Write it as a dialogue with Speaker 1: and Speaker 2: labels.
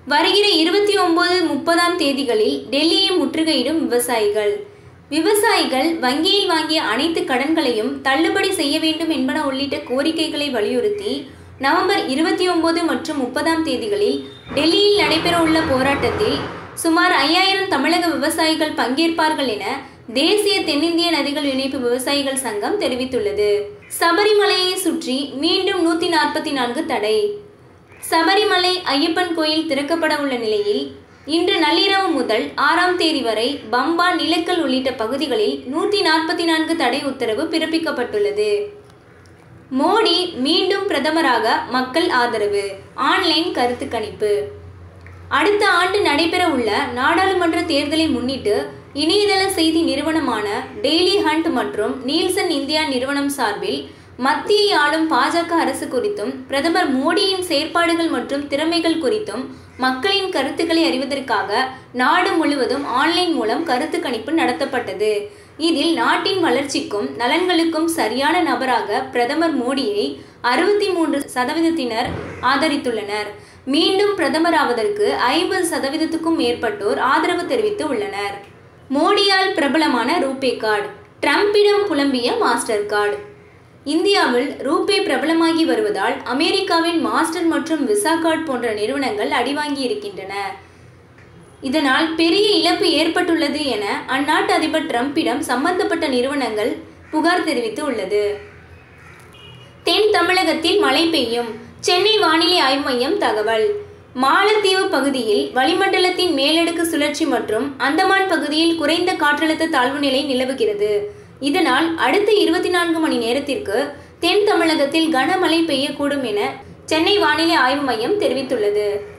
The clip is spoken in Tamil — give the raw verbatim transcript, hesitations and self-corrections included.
Speaker 1: வருகிற இருபத்தி ஒன்பது முப்பதாம் தேதிகளில் டெல்லியை முற்றுகையிடும் விவசாயிகள். விவசாயிகள் வங்கியில் வாங்கிய அனைத்து கடன்களையும் தள்ளுபடி செய்ய வேண்டும் என்பன உள்ளிட்ட கோரிக்கைகளை வலியுறுத்தி நவம்பர் இருபத்தி ஒன்பது மற்றும் முப்பதாம் தேதிகளில் டெல்லியில் நடைபெறவுள்ள போராட்டத்தில் சுமார் ஐயாயிரம் தமிழக விவசாயிகள் பங்கேற்பார்கள் என தேசிய தென்னிந்திய நதிகள் இணைப்பு விவசாயிகள் சங்கம் தெரிவித்துள்ளது. சபரிமலையை சுற்றி மீண்டும் நூத்தி நாற்பத்தி நான்கு தடை. சபரிமலை ஐயப்பன் கோயில் திறக்கப்பட உள்ள நிலையில் இன்று நள்ளிரவு முதல் ஆறாம் தேதி வரை பம்பா, நிலக்கல் உள்ளிட்ட பகுதிகளில் நூத்தி நாற்பத்தி நான்கு தடை உத்தரவு பிறப்பிக்கப்பட்டுள்ளது. மோடி மீண்டும் பிரதமராக மக்கள் ஆதரவு. ஆன்லைன் கருத்து கணிப்பு. அடுத்த ஆண்டு நடைபெற உள்ள நாடாளுமன்ற தேர்தலை முன்னிட்டு இணையதள செய்தி நிறுவனமான டெய்லி ஹண்ட் மற்றும் நீல்சன் இந்தியா நிறுவனம் சார்பில் மத்தியை ஆளும் பாஜக அரசு குறித்தும் பிரதமர் மோடியின் செயற்பாடுகள் மற்றும் திறமைகள் குறித்தும் மக்களின் கருத்துக்களை அறிவதற்காக நாடு முழுவதும் ஆன்லைன் மூலம் கருத்து கணிப்பு நடத்தப்பட்டது. இதில் நாட்டின் வளர்ச்சிக்கும் நலன்களுக்கும் சரியான நபராக பிரதமர் மோடியை அறுபத்தி மூன்று சதவீதத்தினர் ஆதரித்துள்ளனர். மீண்டும் பிரதமராவதற்கு ஐம்பது சதவீதத்துக்கும் மேற்பட்டோர் ஆதரவு தெரிவித்து உள்ளனர். மோடியால் பிரபலமான ரூபே கார்டு. ட்ரம்பிடம் புலம்பிய மாஸ்டர் கார்டு. இந்தியாவில் ரூபே பிரபலமாகி வருவதால் அமெரிக்காவின் மாஸ்டர் மற்றும் விசா கார்டு போன்ற நிறுவனங்கள் அடிவாங்கி இருக்கின்றன. இதனால் பெரிய இழப்பு ஏற்பட்டுள்ளது என அந்நாட்டு அதிபர் ட்ரம்பிடம் சம்பந்தப்பட்ட நிறுவனங்கள் புகார் தெரிவித்து உள்ளது. தென் தமிழகத்தில் மழை பெய்யும். சென்னை வானிலை ஆய்வு மையம் தகவல். மாலத்தீவு பகுதியில் வளிமண்டலத்தின் மேலடுக்கு சுழற்சி மற்றும் அந்தமான் பகுதியில் குறைந்த காற்றழுத்த தாழ்வு நிலை நிலவுகிறது. இதனால் அடுத்த இருபத்தி நான்கு மணி நேரத்திற்கு தென் தமிழகத்தில் கனமழை பெய்யக்கூடும் என சென்னை வானிலை ஆய்வு மையம் தெரிவித்துள்ளது.